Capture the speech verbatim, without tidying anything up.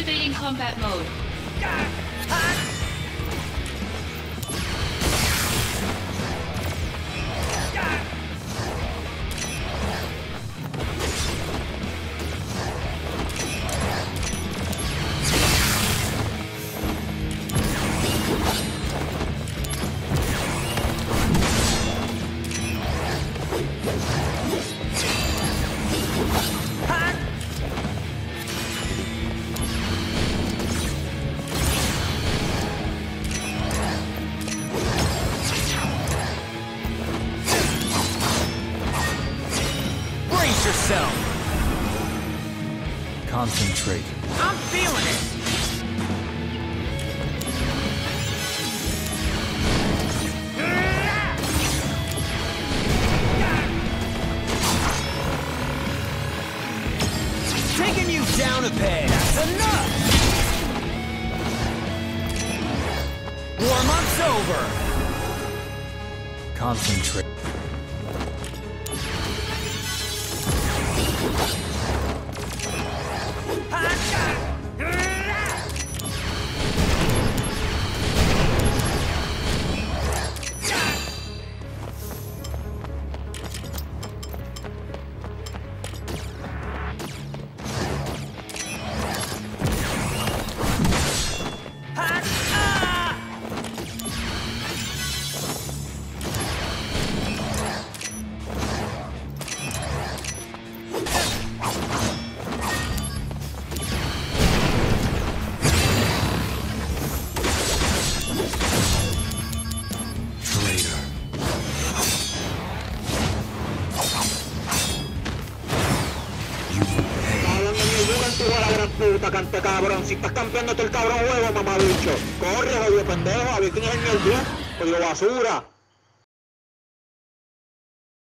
Activating combat mode. Yourself. Concentrate. I'm feeling it. Taking you down a peg. That's enough. Warm-up's over. Concentrate. Puta, cante cabrón, si estás campeándote el cabrón huevo, mamabicho. Corre, jodido pendejo, a ver quién es el mierdú, jodido basura.